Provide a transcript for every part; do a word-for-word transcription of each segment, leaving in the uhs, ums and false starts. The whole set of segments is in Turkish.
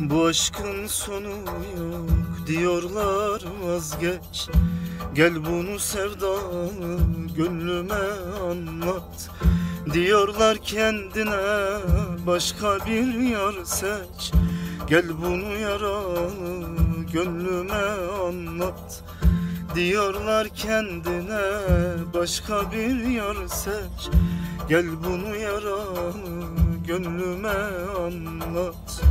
Bu aşkın sonu yok diyorlar, vazgeç. Gel bunu sevdalı gönlüme anlat. Diyorlar kendine başka bir yar seç. Gel bunu yaralı gönlüme anlat. Diyorlar kendine başka bir yar seç. Gel bunu yaralı gönlüme anlat.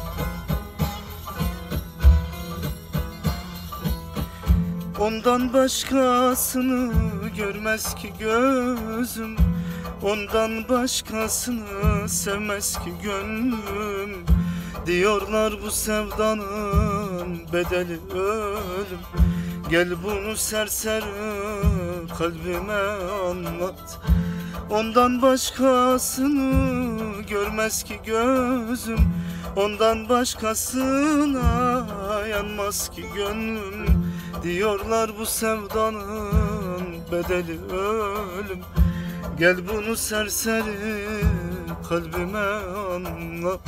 Ondan başkasını görmez ki gözüm, ondan başkasını sevmez ki gönlüm. Diyorlar bu sevdanın bedeli ölüm. Gel bunu serseri kalbime anlat. Ondan başkasını görmez ki gözüm, ondan başkasına yanmaz ki gönlüm. Diyorlar bu sevdanın bedeli ölüm. Gel bunu serseri kalbime anlat.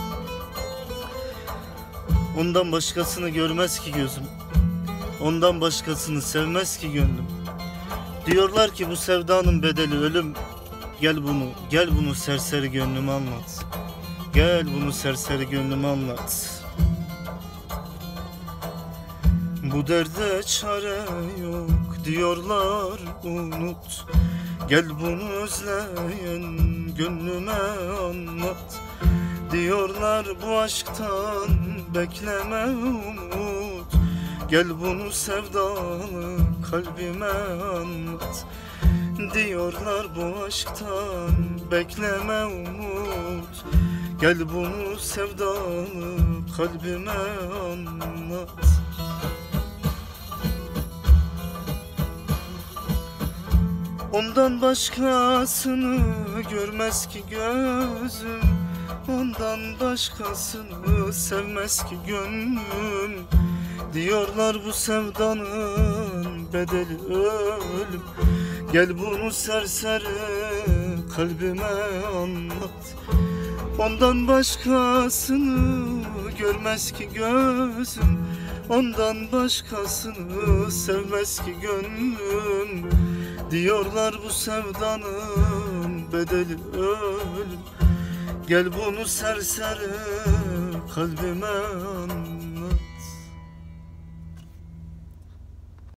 Ondan başkasını görmez ki gözüm, ondan başkasını sevmez ki gönlüm. Diyorlar ki bu sevdanın bedeli ölüm. Gel bunu, gel bunu serseri gönlüme anlat. Gel bunu serseri gönlüme anlat. Bu derde çare yok diyorlar, unut. Gel bunu özleyen gönlüme anlat. Diyorlar bu aşktan bekleme umut. Gel bunu sevdalı kalbime anlat. Diyorlar bu aşktan bekleme umut. Gel bunu sevdalı kalbime anlat. Ondan başkasını görmez ki gözüm, ondan başkasını sevmez ki gönlüm. Diyorlar bu sevdanın bedeli ölüm. Gel bunu serseri kalbime anlat. Ondan başkasını görmez ki gözüm, ondan başkasını sevmez ki gönlüm. Diyorlar bu sevdanın bedeli ölüm. Gel bunu serseri kalbime anlat.